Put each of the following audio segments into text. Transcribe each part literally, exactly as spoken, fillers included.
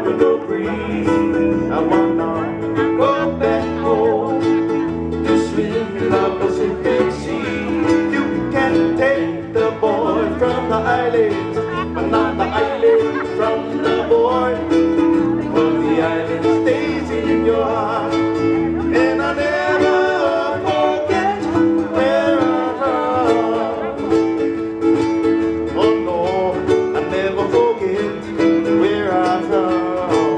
tropical breeze. I wanna go back home to swim in the Pacific Sea. You can take the boy from the island, but not the island from the boy. For the island stays in your heart, and I never forget where I'm from. Oh no, I never forget where I'm from.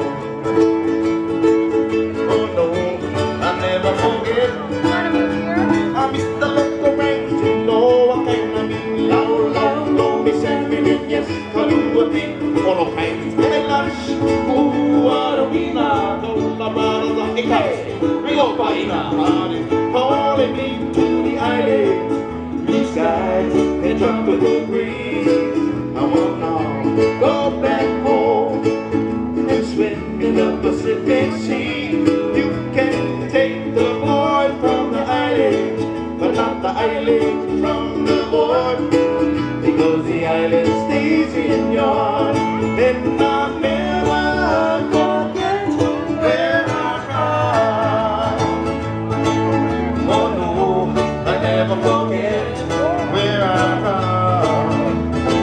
Oh no, I never forget. I miss the local range, you know I can't be low, low, low, me seven and yes, I do a thing for no pain. And lunch, ooh, what a winner, told the brothers of the coast, real paina, calling me to the island, blue skies and tropical breeze. I wanna go back home and swim in the Pacific Sea. You can take the boy from the island, but not the island from the boy, because the island stays in your heart, and I'll never forget where I'm from. Oh no, I never forget where I'm from.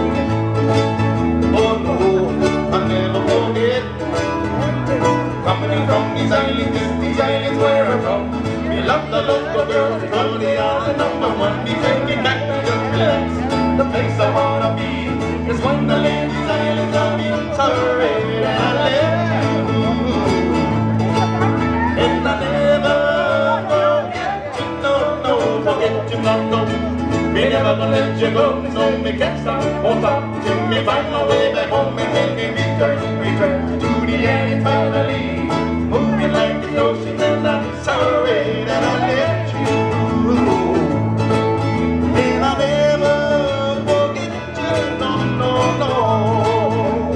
Oh no, I never forget. Coming from these islands, these islands where I'm from. We love the local girls, from the island number one. We take it back to just relax. The place I wanna be is Wonderland. These islands of me, sorry, and I live. And I never forget you, no, no, forget you, no, no. Me never gonna let you go, so me can't stop, won't stop till me find my way back home and make me return, return to the island finally. Moving like the ocean, and I'm sorry that I let you. And I never forget you, no, no, no.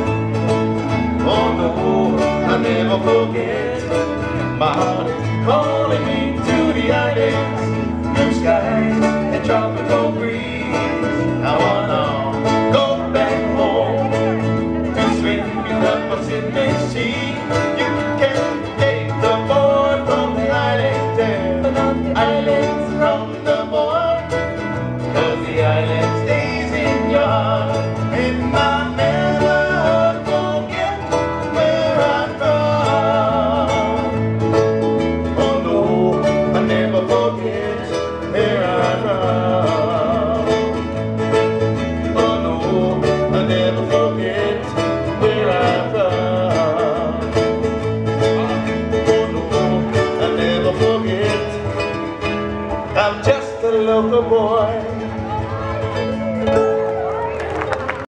Oh no, I never forget. My heart is calling me to the islands, blue skies and tropical breeze. I wanna go back home to swim in the Pacific Sea. You can take the boy from the island, and not the islands from the boy, cause the island stays in your heart, and I never forget where I'm from. Oh no, I never forget where I'm from. Oh no, I never forget where I'm from. Oh no, I never forget. I'm just a local boy.